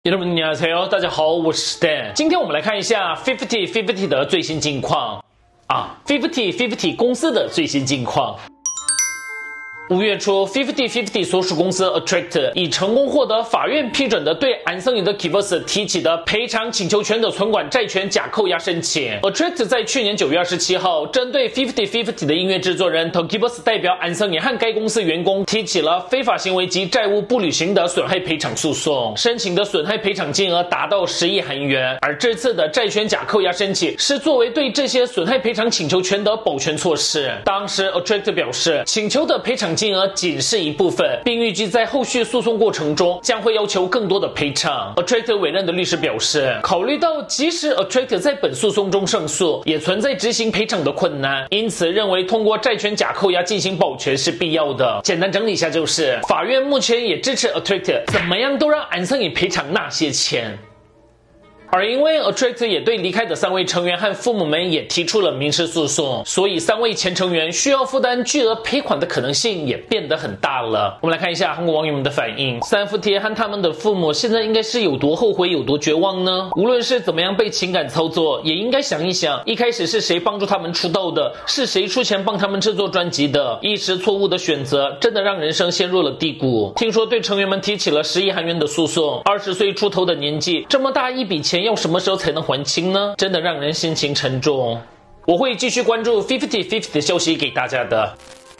여러분大家好，我是 Stan。今天我们来看一下 50/50 的最新近况50/50 公司的最新近况。5月初 ，50/50 所属公司 Attract 已成功获得法院批准的对安森宇的 Kivos 提起的赔偿请求权的存款债权假扣押申请。Attract 在去年9月27号，针对 50/50 的音乐制作人 Kivos 代表安森宇和该公司员工提起了非法行为及债务不履行的损害赔偿诉讼，申请的损害赔偿金额达到10亿韩元。而这次的债权假扣押申请是作为对这些损害赔偿请求权的保全措施。当时 Attract 表示，请求的赔偿金额仅是一部分，并预计在后续诉讼过程中将会要求更多的赔偿。Attract 委任的律师表示，考虑到即使 Attract 在本诉讼中胜诉，也存在执行赔偿的困难，因此认为通过债权假扣押进行保全是必要的。简单整理一下就是，法院目前也支持 Attract 怎么样都让安森宇赔偿那些钱。而因为 Attract 也对离开的3位成员和父母们也提出了民事诉讼，所以3位前成员需要负担巨额赔款的可能性也变得很大了。我们来看一下韩国网友们的反应。三福贴和他们的父母现在应该是有多后悔有多绝望呢？无论是怎么样被情感操作，也应该想一想，一开始是谁帮助他们出道的，是谁出钱帮他们制作专辑的，一时错误的选择真的让人生陷入了低谷。听说对成员们提起了10亿韩元的诉讼，20岁出头的年纪，这么大一笔钱要什么时候才能还清呢？真的让人心情沉重。我会继续关注 50/50 的消息给大家的。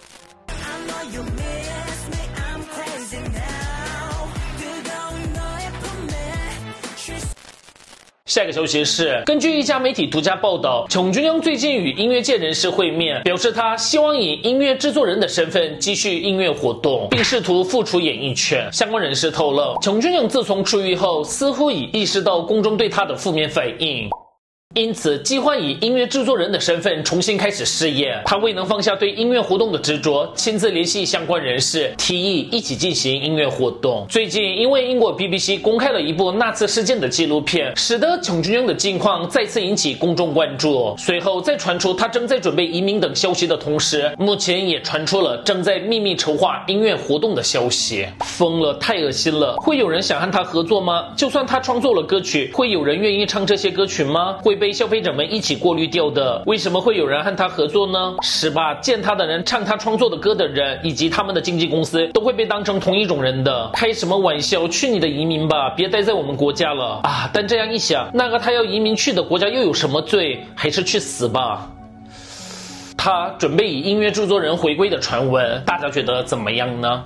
下一个消息是，根据一家媒体独家报道，琼君庸最近与音乐界人士会面，表示他希望以音乐制作人的身份继续音乐活动，并试图复出演艺圈。相关人士透露，琼君庸自从出狱后，似乎已意识到公众对他的负面反应，因此计划以音乐制作人的身份重新开始事业。他未能放下对音乐活动的执着，亲自联系相关人士，提议一起进行音乐活动。最近因为英国 BBC 公开了一部纳粹事件的纪录片，使得琼君庸的近况再次引起公众关注。随后在传出他正在准备移民等消息的同时，目前也传出了正在秘密筹划音乐活动的消息。疯了，太恶心了！会有人想和他合作吗？就算他创作了歌曲，会有人愿意唱这些歌曲吗？会被消费者们一起过滤掉的。为什么会有人和他合作呢？是吧？见他的人、唱他创作的歌的人以及他们的经纪公司都会被当成同一种人的。开什么玩笑，去你的移民吧，别待在我们国家了啊！但这样一想，那个他要移民去的国家又有什么罪？还是去死吧。他准备以音乐制作人回归的传闻，大家觉得怎么样呢？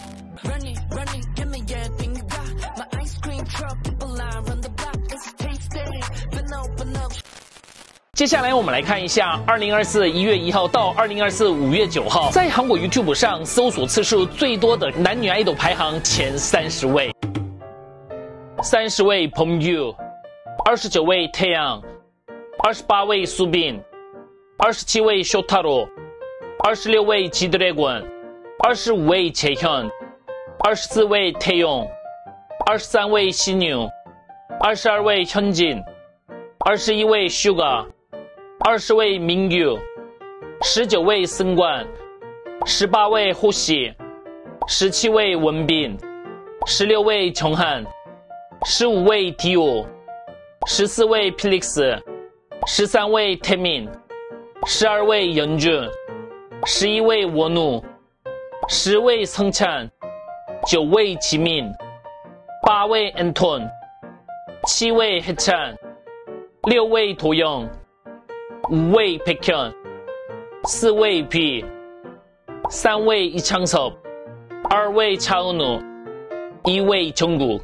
接下来我们来看一下2024 1月1号到2024 5月9号，在韩国 YouTube 上搜索次数最多的男女 idol 排行前30位。30位범규 29位태양 28位수빈 27位쇼타로 26位G-Dragon 25位재현 24位태용 23位신유 22位현진 21位Suga 20位민규 19位승관 18位호시 17位원빈 16位정한 15位디오 14位필릭스 13位태민 12位연준 11位원우 10位성찬 9位지민 8位앤톤 7位해찬 6位도영 5位백현 4位B 3位이창섭 2位차은우 1位정국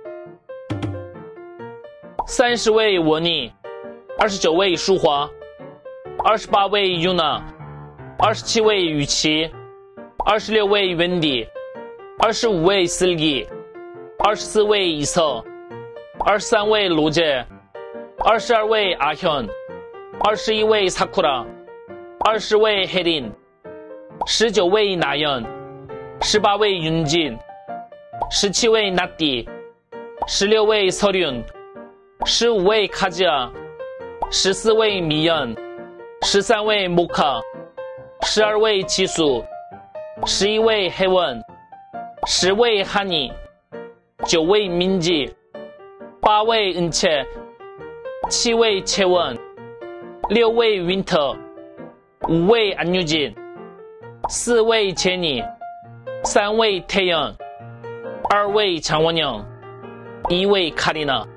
30位원희 29位舒华 28位유나 27位유치 26位웬디 25位슬기 24位이서 23位로제 22位아현 21位사쿠라 20位혜린 19位나연 18位윤진 17位나띠 16位서륜 15位카지아 14位미연 13位모카 12位지수 11位혜원 10位한이 9位민지 8位恩切，7位切文，6位 Winter， 5位안유진， 4位切尼，3位태연， 2位장원영， 1位카리나。